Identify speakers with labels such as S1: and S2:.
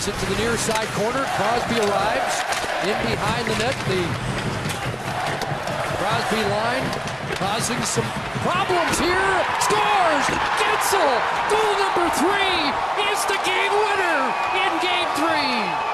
S1: Plays it to the near side corner. Crosby arrives in behind the net. The Crosby line causing some problems here. Scores! Gensel! Goal number 3 is the game winner in Game 3.